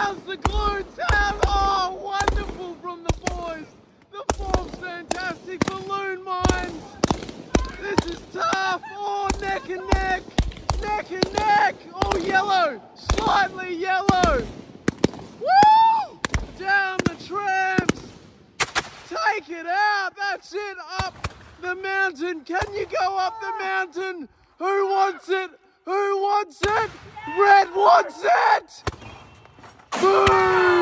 How's the glue down? Oh, wonderful from the boys. The form's fantastic. Balloon mines. This is tough. Oh, neck and neck. Neck and neck. Oh, yellow. Slightly yellow. Woo! Down the trams. Take it out. That's it. Up the mountain. Can you go up the mountain? Who wants it? Who wants it? Red wants it! Boom!